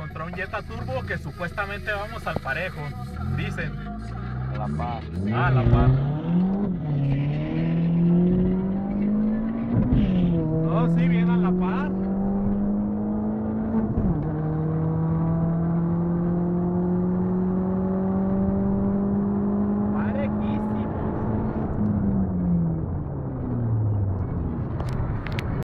contra un Jetta Turbo que supuestamente vamos al parejo, dicen. La Paz. Ah, La Paz.